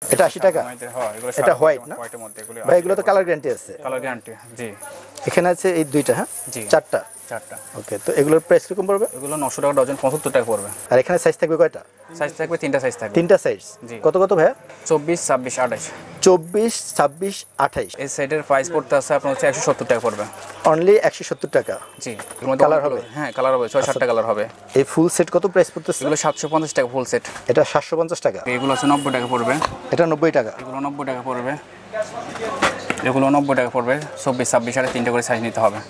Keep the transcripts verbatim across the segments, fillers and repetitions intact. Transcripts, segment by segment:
এটা আশি টাকা। হ্যাঁ এগুলো এটা হোয়াইট না হোয়াইটের মধ্যে এগুলো ভাই এগুলো তো কালার গ্যারান্টি আছে কালার গ্যারান্টি জি এখানে আছে এই দুইটা হ্যাঁ জি চারটা চারটা ওকে তো এগুলোর প্রাইস কিরকম পড়বে এগুলো নশো টাকা ডজন পঁচাত্তর টাকা পড়বে আর এখানে সাইজ থাকবে কয়টা সাইজ থাকবে তিনটা সাইজ থাকবে তিনটা সাইজ কত কত ভাই চব্বিশ ছাব্বিশ আঠাশ চব্বিশ ছাব্বিশ আঠাশ এই সাইডের প্রাইস পড়তে আছে আপনার হচ্ছে একশো সত্তর টাকা পড়বে অনলি একশো সত্তর টাকা জি কালার হবে হ্যাঁ কালার হবে ছয় সাতটা কালার হবে এই ফুল সেট কত প্রাইস পড়তেছে এগুলো সাতশো পঞ্চাশ টাকা ফুল সেট এটা সাতশো পঞ্চাশ টাকা এগুলো আছে নব্বই টাকা পড়বে এটা নব্বই টাকা এগুলো নব্বই টাকা পড়বে এগুলো নব্বই টাকা পড়বে চব্বিশ ছাব্বিশ সাড়ে তিনটে করে সাইজ নিতে হবে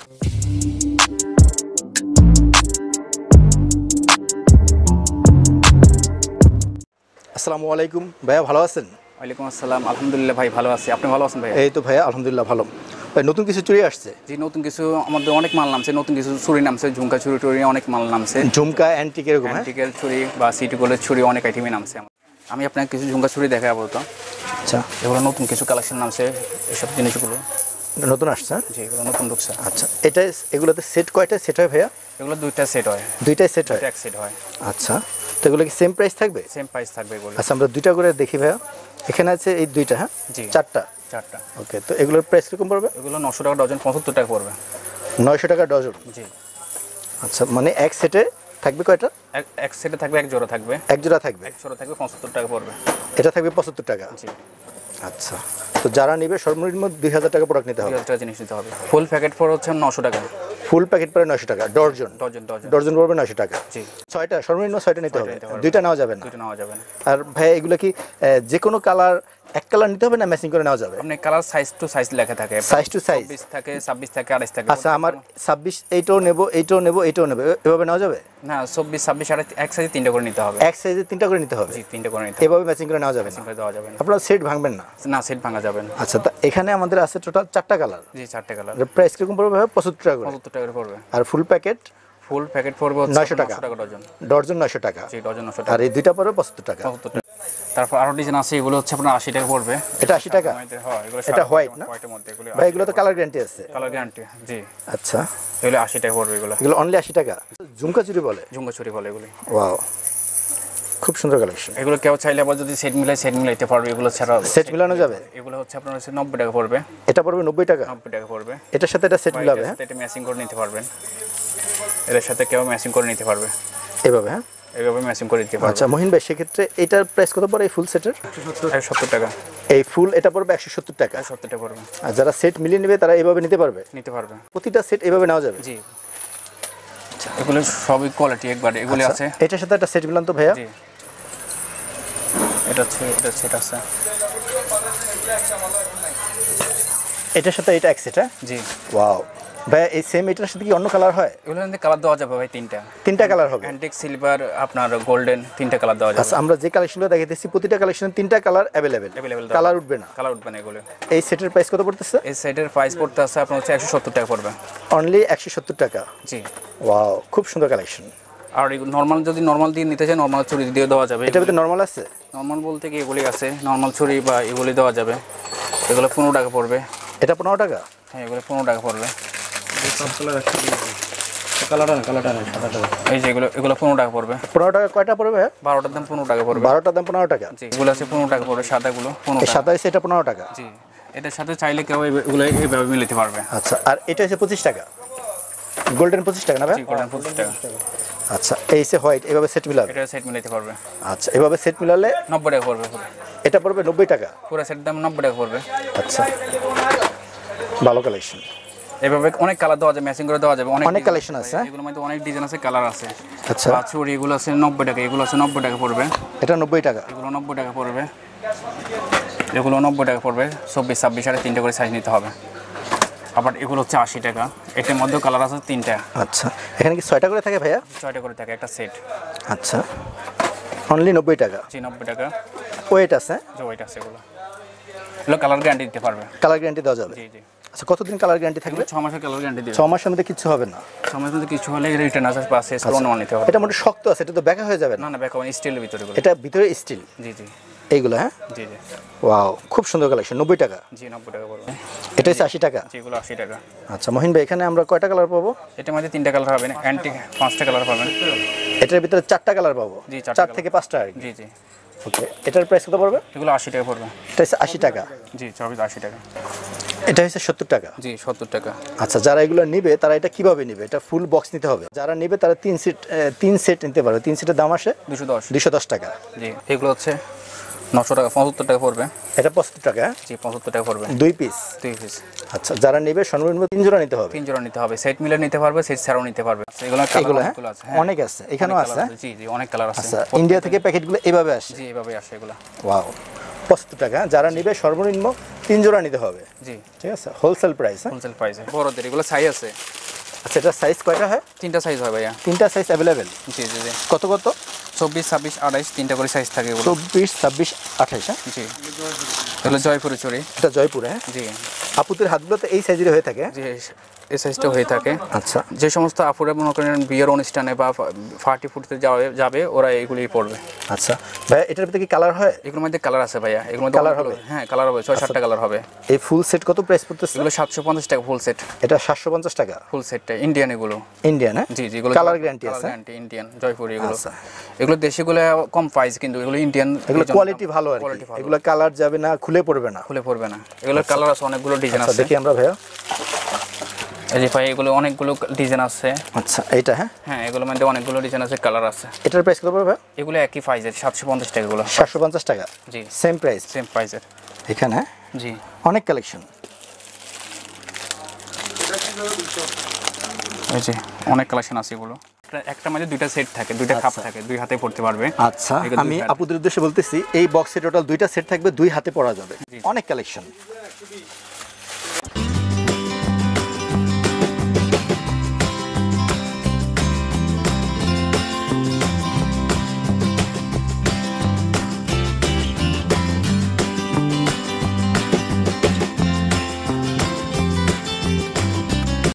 আসসালামু আলাইকুম ভাইয়া ভালো আছেন ওয়ালাইকুম আসসালাম আলহামদুলিল্লাহ ভাই ভালো আছি আপনি ভালো আছেন ভাই এই তো ভাইয়া আলহামদুলিল্লাহ ভালো ভাই নতুন কিছু চুরি আসছে জি নতুন কিছু আমাদের অনেক মাল নামছে নতুন কিছু চুরি নামছে ঝুমকা চুরি টুরি অনেক মাল নামছে ঝুমকা অ্যান্টিক এরকম হ্যাঁ অ্যান্টিকের চুরি বা সিটি গোল্ডের চুরি অনেক আইটেমই নামছে আমি আপনাকে কিছু ঝুমকা চুরি দেখাবো তো আচ্ছা এগুলো নতুন কিছু কালেকশন নামছে এসব জিনিসগুলো নতুন আসছে জি এগুলো নতুন ঢুকছে আচ্ছা এটা এগুলোতে সেট কয়টা সেট হয় ভাইয়া এগুলো দুইটা সেট হয় দুইটাই সেট হয় এক সেট হয় আচ্ছা তো এগুলো কি সেম প্রাইস থাকবে সেম প্রাইস থাকবে এগুলো আচ্ছা আমরা দুইটা করে দেখি ভাইয়া এখানে আছে এই দুইটা হ্যাঁ জি চারটা চারটা ওকে তো এগুলোর প্রাইস কিরকম পড়বে এগুলো নশো টাকা ডজন পঁচাত্তর টাকা পড়বে নয়শো টাকা ডজন জি আচ্ছা মানে এক সেটে থাকবে কয়টা এক এক সেটে থাকবে এক জোড়া থাকবে এক জোড়া থাকবে এক জোড়া থাকবে পঁচাত্তর টাকা পড়বে এটা থাকবে পঁচাত্তর টাকা জি আচ্ছা তো যারা নেবে সর্বনিম্ন দুই হাজার টাকা প্রোডাক্ট নিতে হবে দুই হাজার টাকা জিনিস নিতে হবে ফুল প্যাকেট পড়ে হচ্ছে নশো টাকা ফুল প্যাকেট পড়ে নয়শো টাকা ডর্জন ডজন ডজন ডর্জন পড়বে নয়শো টাকা জি ছয়টা সর্বনিম্ন ছয়টা নিতে হবে দুইটা নেওয়া যাবে না দুটো নেওয়া যাবে না আর ভাই এগুলো কি যে কোনো কালার এক কালার নিতে হবে না ম্যাচিং করে নেওয়া যাবে আপনি কালার সাইজ টু সাইজ লেখা থাকে সাইজ টু সাইজ চব্বিশ থাকে ছাব্বিশ থাকে আঠাশ থাকে আচ্ছা আমার ছাব্বিশ এইটাও নেব এইটাও নেব এইটাও নেব এভাবে নেওয়া যাবে না চব্বিশ ছাব্বিশ আঠাশ এক সাইজে তিনটা করে নিতে হবে এক সাইজে তিনটা করে নিতে হবে জি তিনটা করে নিতে হবে এভাবে ম্যাচিং করে নেওয়া যাবে না করে দেওয়া যাবে না আপনারা সেট ভাঙবেন না না সেট ভাঙা যাবে না আচ্ছা তা এখানে আমাদের আছে টোটাল চারটা কালার জি চারটে কালার প্রাইস কিরকম পড়বে ভাই পঁচাত্তর টাকা করে পঁচাত্তর টাকা করে পড়বে আর ফুল প্যাকেট ফুল প্যাকেট পড়বে নয়শো টাকা ডজন ডর্জন নয়শো টাকা জি ডজন নশো টাকা আর এই দুইটা পড়বে পঁচাত্তর টাকা পঁচাত্তর টাকা তারপর আরো ডিজাইন আছে এগুলো হচ্ছে আপনার আশি টাকা পড়বে এটা আশি টাকা হ্যাঁ এগুলো এটা হোয়াইট না হোয়াইটের মধ্যে এগুলো ভাই এগুলো তো কালার গ্যারান্টি আছে কালার গ্যারান্টি জি আচ্ছা এগুলো আশি টাকা পড়বে এগুলো এগুলো অনলি আশি টাকা ঝুমকা চুরি বলে ঝুমকা চুরি বলে এগুলো ওয়াও খুব সুন্দর কালেকশন এগুলো কেউ চাইলে আবার যদি সেট মিলাই সেট মিলাইতে পারবে এগুলো ছাড়া সেট মিলানো যাবে এগুলো হচ্ছে আপনার হচ্ছে নব্বই টাকা পড়বে এটা পড়বে নব্বই টাকা নব্বই টাকা পড়বে এটার সাথে এটা সেট মিলাবে হ্যাঁ এটা ম্যাচিং করে নিতে পারবেন এর সাথে কেউ ম্যাচিং করে নিতে পারবে এভাবে হ্যাঁ এইভাবে ম্যাচিং করে দিতে পারবে আচ্ছা মহিন ভাই সেক্ষেত্রে এটার প্রাইস কত পড়ে এই ফুল সেটের একশো সত্তর টাকা এই ফুল এটা পড়বে একশো সত্তর টাকা সত্তর টাকা পড়বে আর যারা সেট মিলিয়ে নেবে তারা এভাবে নিতে পারবে নিতে পারবে প্রতিটা সেট এভাবে নেওয়া যাবে জি এগুলো সবই কোয়ালিটি একবারে এগুলো আছে এটার সাথে একটা সেট মিলান তো ভাইয়া জি এটা হচ্ছে এটা সেট আছে এটার সাথে এটা এক সেট হ্যাঁ জি ওয়াও ভাইয়া এই সেম এটার সাথে কি অন্য কালার হয় এগুলো মধ্যে কালার দেওয়া যাবে ভাই তিনটা তিনটা কালার হবে অ্যান্টিক সিলভার আপনার গোল্ডেন তিনটা কালার দেওয়া যাবে আচ্ছা আমরা যে কালেকশনগুলো দেখাইতেছি প্রতিটা কালেকশনে তিনটা কালার অ্যাভেলেবেল অ্যাভেলেবেল কালার উঠবে না কালার উঠবে না এগুলো এই সেটের প্রাইস কত পড়তেছে এই সেটের প্রাইস পড়তে আছে আপনার হচ্ছে একশো সত্তর টাকা পড়বে অনলি একশো সত্তর টাকা জি ওয়াও খুব সুন্দর কালেকশন আর নর্মাল যদি নর্মাল দিয়ে নিতে চাই নর্মাল চুরি দিয়ে দেওয়া যাবে এটার ভিতরে নর্মাল আছে নর্মাল বলতে কি এগুলি আছে নর্মাল ছুরি বা এগুলি দেওয়া যাবে এগুলো পনেরো টাকা পড়বে এটা পনেরো টাকা হ্যাঁ এগুলো পনেরো টাকা পড়বে এই যে এগুলো এগুলো পনেরো টাকা পড়বে পনেরো টাকা কয়টা পড়বে বারোটার দাম পনেরো টাকা পড়বে বারোটার দাম পনেরো টাকা জি এগুলো আছে পনেরো টাকা পড়বে সাদাগুলো পনেরো এই সাদা আছে এটা পনেরো টাকা জি এটার সাথে চাইলে কেউ এগুলো এইভাবে মিলাতে পারবে আচ্ছা আর এটা হচ্ছে পঁচিশ টাকা গোল্ডেন পঁচিশ টাকা না ভাই গোল্ডেন পঁচিশ টাকা আচ্ছা এই সে হোয়াইট এভাবে সেট মিলাবে এটা সেট মিলাতে পারবে আচ্ছা এভাবে সেট মিলালে নব্বই টাকা পড়বে পুরো এটা পড়বে নব্বই টাকা পুরো সেট দাম নব্বই টাকা পড়বে আচ্ছা ভালো কালেকশন এভাবে অনেক কালার দেওয়া যাবে ম্যাচিং করে দেওয়া যাবে অনেক কালেকশন আছে এগুলোর মধ্যে অনেক ডিজাইন আছে কালার আছে আচ্ছা বা চুড়ি এগুলো আছে নব্বই টাকা এগুলো আছে নব্বই টাকা পড়বে এটা নব্বই টাকা এগুলো নব্বই টাকা পড়বে এগুলো নব্বই টাকা পড়বে চব্বিশ ছাব্বিশ সাড়ে তিনটে করে সাইজ নিতে হবে আবার এগুলো হচ্ছে আশি টাকা এটার মধ্যেও কালার আছে তিনটা আচ্ছা এখানে কি ছয়টা করে থাকে ভাইয়া ছয়টা করে থাকে একটা সেট আচ্ছা অনলি নব্বই টাকা জি নব্বই টাকা ওয়েট আছে যে ওইটা আছে এগুলো এগুলো কালার গ্যারান্টি দিতে পারবে কালার গ্যারান্টি দেওয়া যাবে জি জি আচ্ছা কতদিন কালার গ্যারান্টি থাকবে ছ মাসের কালার গ্যারান্টি দিবে ছ মাসের মধ্যে কিছু হবে না ছ মাসের মধ্যে কিছু হলে রিটার্ন আছে বা শেষ করে অন্য নিতে হবে এটা মোটামুটি শক্ত আছে এটা তো ব্যাকা হয়ে যাবে না না না ব্যাক স্টিলের ভিতরে এটা ভিতরে স্টিল জি জি এইগুলো হ্যাঁ জি জি ওয়াও খুব সুন্দর কালেকশন নব্বই টাকা জি নব্বই টাকা পড়বে এটা হচ্ছে আশি টাকা যেগুলো আশি টাকা আচ্ছা মহিন ভাই এখানে আমরা কয়টা কালার পাবো এটার মধ্যে তিনটা কালার হবে না অ্যান্টিক পাঁচটা কালার পাবেন এটার ভিতরে চারটা কালার পাবো জি চার থেকে পাঁচটা আর কি জি জি ওকে, এটার প্রাইস কত পড়বে? এগুলো আশি টাকা পড়বে। এটা হচ্ছে আশি টাকা। জি চব্বিশ আশি টাকা। এটা হচ্ছে সত্তর টাকা। জি সত্তর টাকা। আচ্ছা, যারা এগুলো নিবে তারা এটা কিভাবে নিবে? এটা ফুল বক্স নিতে হবে। যারা নিবে তারা তিন সেট তিন সেট নিতে পারবে। তিন সেটের দাম আসে দুশো দশ দুশো দশ টাকা। জি এগুলো হচ্ছে নশো টাকা, পঁচাত্তর টাকা পড়বে। এটা পঁচাত্তর টাকা। জি পঁচাত্তর টাকা পড়বে দুই পিস। দুই পিস। আচ্ছা, যারা নেবে সর্বনিম্ন তিন জোড়া নিতে হবে। তিন জোড়া নিতে হবে, সেট মিলে নিতে পারবে, সেট ছাড়াও নিতে পারবে। এগুলো এগুলো কালার হ্যাঁ আছে, হ্যাঁ অনেক আছে, এখানেও আছে। জি জি অনেক কালার আছে। আচ্ছা, ইন্ডিয়া থেকে প্যাকেটগুলো এভাবে আসে? জি এভাবে আসে এগুলো। ওয়াও, পঁচাত্তর টাকা। যারা নেবে সর্বনিম্ন তিন জোড়া নিতে হবে। জি ঠিক আছে, হোলসেল প্রাইস। হ্যাঁ হোলসেল প্রাইসে বড়দের এগুলো সাইজ আছে। আচ্ছা, এটা সাইজ কয়টা হয়? তিনটা সাইজ হয় ভাইয়া। তিনটা সাইজ অ্যাভেলেবেল? জি জি জি। কত কত? চব্বিশ ছাব্বিশ আঠাইশ তিনটা করে সাইজ থাকে এগুলো। চব্বিশ ছাব্বিশ আঠাইশ। হ্যাঁ জি এগুলো জয়পুরে চুরি। এটা জয়পুরে। হ্যাঁ জি আপুদের হাতগুলো তো এই সাইজের হয়ে থাকে? জি এই সাইজটা হয়ে থাকে। আচ্ছা, যে সমস্ত আপুরা মনে করেন বিয়ের অনুষ্ঠানে বা পার্টি ফুটিতে যাবে যাবে ওরা এইগুলোই পড়বে। আচ্ছা ভাইয়া, এটার ভিতরে কি কালার হয়? এগুলোর মধ্যে কালার আছে ভাইয়া, এগুলোর মধ্যে কালার কালার হবে? হবে। হ্যাঁ কালার হবে, ছয় সাতটা কালার হবে। এই ফুল সেট কত প্রাইস পড়তেছে? এগুলো সাতশো পঞ্চাশ টাকা ফুল সেট। এটা সাতশো পঞ্চাশ টাকা ফুল সেটটা ইন্ডিয়ান এগুলো। ইন্ডিয়ান? হ্যাঁ জি জি এগুলো কালার গ্যারান্টি আছে? গ্যারান্টি ইন্ডিয়ান জয়পুরি এগুলো। আচ্ছা, এগুলো দেশিগুলো কম প্রাইস, কিন্তু এগুলো ইন্ডিয়ান এগুলো কোয়ালিটি ভালো আর কি। এগুলো কালার যাবে না, খুলে পড়বে না? খুলে পড়বে না। এগুলোর কালার আছে অনেকগুলো ডিজাইন আচ্ছা, আছে। দেখি আমরা ভাইয়া। এই যে ভাই এগুলো অনেকগুলো ডিজাইন আছে। আচ্ছা, এইটা? হ্যাঁ হ্যাঁ এগুলোর মধ্যে অনেকগুলো ডিজাইন আছে, কালার আছে। এটার প্রাইস কত পড়বে ভাই? এগুলো একই প্রাইসের সাতশো পঞ্চাশ টাকা এগুলো। সাতশো পঞ্চাশ টাকা? জি সেম প্রাইস? সেম প্রাইসের এখানে? হ্যাঁ জি অনেক কালেকশন। এই যে অনেক কালেকশন আছে এগুলো। একটা মধ্যে দুইটা সেট থাকে, দুইটা কাপ থাকে, দুই হাতে পড়তে পারবে। আচ্ছা, আমি আপুদের উদ্দেশ্যে বলতেছি এই বক্সে টোটাল দুইটা সেট থাকবে, দুই হাতে পরা যাবে। অনেক কালেকশন।